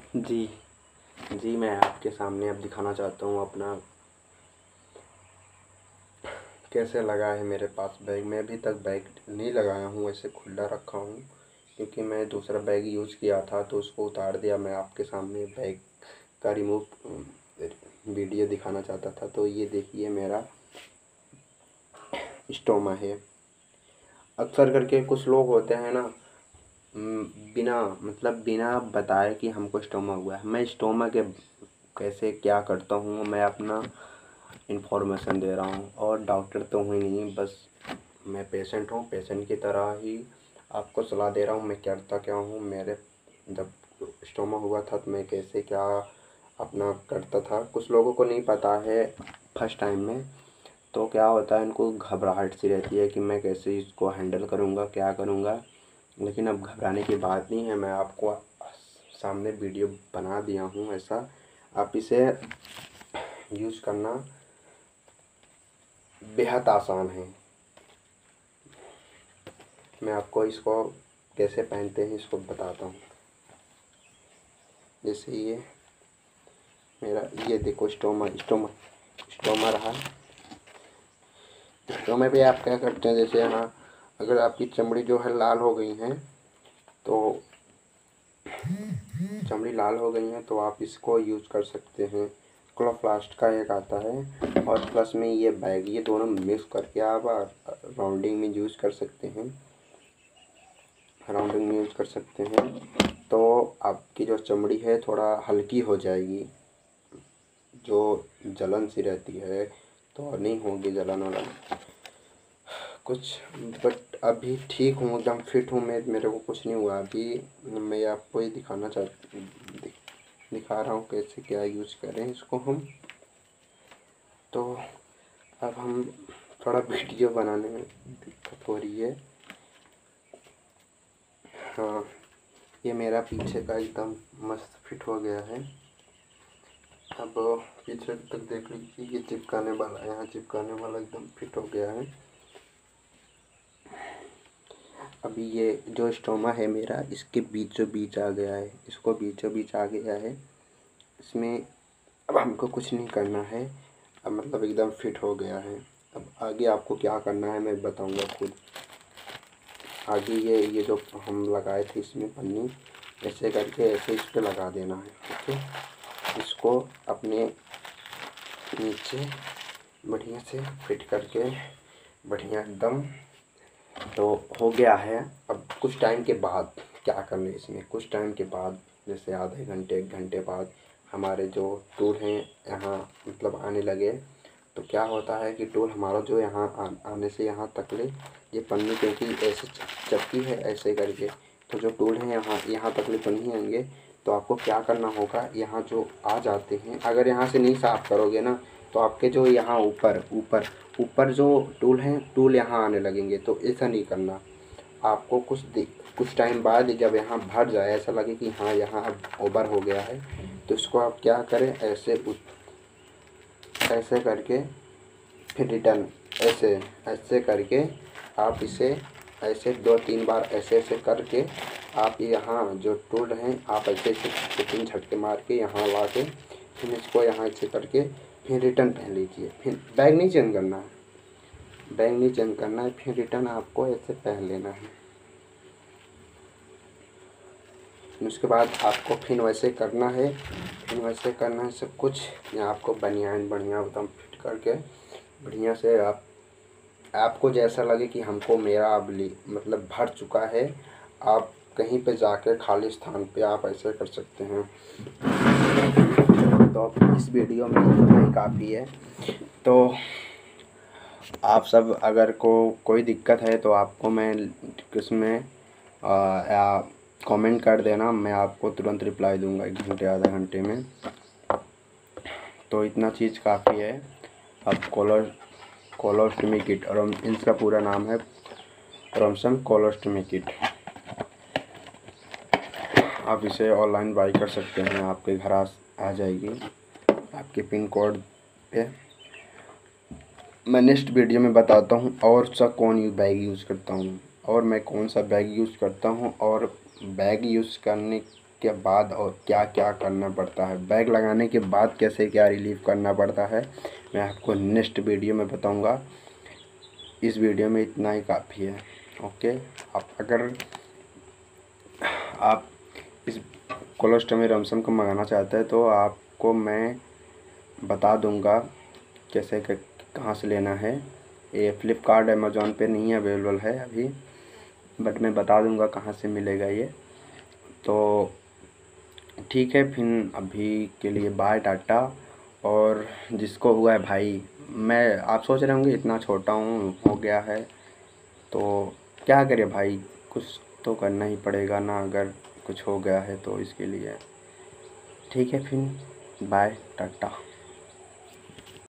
जी, जी, मैं आपके सामने अब दिखाना चाहता हूँ अपना कैसे लगा है मेरे पास बैग। मैं अभी तक बैग नहीं लगाया हूँ, ऐसे खुला रखा हूँ क्योंकि मैं दूसरा बैग यूज़ किया था तो उसको उतार दिया। मैं आपके सामने बैग का रिमूव वीडियो दिखाना चाहता था। तो ये देखिए मेरा स्टोमा है। अक्सर करके कुछ लोग होते हैं ना, बिना बताए कि हमको स्टोमा हुआ है। मैं स्टोमा के कैसे क्या करता हूँ, मैं अपना इन्फॉर्मेशन दे रहा हूँ और डॉक्टर तो हूँ ही नहीं, बस मैं पेशेंट हूँ। पेशेंट की तरह ही आपको सलाह दे रहा हूँ मैं करता क्या हूँ। मेरे जब स्टोमा हुआ था तो मैं कैसे क्या अपना करता था, कुछ लोगों को नहीं पता है फर्स्ट टाइम में। तो क्या होता है, इनको घबराहट सी रहती है कि मैं कैसे इसको हैंडल करूँगा, क्या करूँगा। लेकिन अब घबराने की बात नहीं है, मैं आपको सामने वीडियो बना दिया हूँ ऐसा। आप इसे यूज़ करना बेहद आसान है। मैं आपको इसको कैसे पहनते हैं इसको बताता हूँ। जैसे ये मेरा, ये देखो स्टोमा स्टोमा स्टोमा रहा। स्टोमा पे आप क्या करते हैं, जैसे यहाँ अगर आपकी चमड़ी जो है लाल हो गई है तो आप इसको यूज़ कर सकते हैं। क्लोप्लास्ट का एक आता है और प्लस में ये बैग, ये दोनों मिक्स करके आप राउंडिंग में यूज़ कर सकते हैं। तो आपकी जो चमड़ी है थोड़ा हल्की हो जाएगी, जो जलन सी रहती है तो नहीं होगी जलन वलन कुछ। बट अभी ठीक हूँ, एकदम फिट हूँ मैं, मेरे को कुछ नहीं हुआ अभी। मैं आपको ये दिखा रहा हूँ कैसे क्या यूज़ करें इसको हम। तो अब हम थोड़ा वीडियो बनाने में दिक्कत हो रही है। हाँ, ये मेरा पीछे का एकदम मस्त फिट हो गया है। अब पीछे तक देख लीजिए, ये चिपकाने वाला, यहाँ चिपकाने वाला एकदम फिट हो गया है। अभी ये जो स्टोमा है मेरा, इसके बीचों बीच आ गया है, इसको बीचों बीच आ गया है। इसमें अब हमको कुछ नहीं करना है, अब मतलब एकदम फिट हो गया है। अब आगे आपको क्या करना है मैं बताऊंगा खुद। आगे ये जो हम लगाए थे इसमें पन्नी, ऐसे करके ऐसे इस पे लगा देना है। ओके, इसको अपने नीचे बढ़िया से फिट करके बढ़िया एकदम तो हो गया है। अब कुछ टाइम के बाद क्या करना है इसमें, कुछ टाइम के बाद जैसे आधे घंटे 1 घंटे बाद हमारे जो टूल हैं यहाँ मतलब आने लगे, तो क्या होता है कि टूल हमारा जो यहाँ आने से यहाँ तक ले, ये पन्नी क्योंकि ऐसे चपकी है ऐसे करके, तो जो टूल हैं यहाँ तक ले पन्नी आएंगे। तो आपको क्या करना होगा, यहाँ जो आ जाते हैं अगर यहाँ से नहीं साफ़ करोगे ना तो आपके जो यहाँ ऊपर ऊपर ऊपर जो टूल हैं, टूल यहाँ आने लगेंगे। तो ऐसा नहीं करना आपको। कुछ टाइम बाद जब यहाँ भर जाए, ऐसा लगे कि हाँ यहाँ अब ओवर हो गया है, तो इसको आप क्या करें, ऐसे करके फिर रिटर्न ऐसे ऐसे करके आप इसे ऐसे 2-3 बार ऐसे ऐसे करके आप यहाँ जो टूल हैं आप ऐसे ऐसे 2-3 झटके मार के यहाँ ला के फिर इसको यहाँ ऐसे करके फिर रिटर्न पहन लीजिए। फिर बैग नहीं चेंज करना है, फिर रिटर्न आपको ऐसे पहन लेना है। फिर उसके बाद आपको फिर वैसे करना है, सब कुछ। यहाँ आपको बनियान बढ़िया एकदम फिट करके बढ़िया से आपको जैसा लगे कि हमको मेरा अब मतलब भर चुका है, आप कहीं पे जाकर खाली स्थान पे आप ऐसे कर सकते हैं। तो अब इस वीडियो में इतना ही काफ़ी है। तो आप सब अगर कोई दिक्कत है तो आपको मैं किसमें या कमेंट कर देना, मैं आपको तुरंत रिप्लाई दूंगा 1 घंटे आधा घंटे में। तो इतना चीज़ काफ़ी है। अब कोलोस्टमी किट, और इसका पूरा नाम है रॉमसन कोलोस्टमी किट। आप इसे ऑनलाइन बाई कर सकते हैं, आपके घर आ जाएगी आपके पिन कोड पे। मैं नेक्स्ट वीडियो में बताता हूँ और सा कौन बैग यूज़ करता हूँ, और मैं कौन सा बैग यूज़ करता हूँ, और बैग यूज़ करने के बाद और क्या क्या करना पड़ता है, बैग लगाने के बाद कैसे क्या रिलीव करना पड़ता है, मैं आपको नेक्स्ट वीडियो में बताऊंगा। इस वीडियो में इतना ही काफ़ी है। ओके, अगर आप इस कोलोस्टोमी रमसन को मंगाना चाहते हैं तो आपको मैं बता दूंगा कैसे कहाँ से लेना है। ये फ्लिपकार्ट अमेज़ॉन पे नहीं अवेलेबल है अभी, बट मैं बता दूंगा कहाँ से मिलेगा ये। तो ठीक है, फिर अभी के लिए बाय, टाटा। और जिसको हुआ है भाई, मैं आप सोच रहे होंगे इतना छोटा हूँ, हो गया है तो क्या करे भाई, कुछ तो करना ही पड़ेगा ना, अगर कुछ हो गया है तो इसके लिए। ठीक है, फिर बाय, टाटा।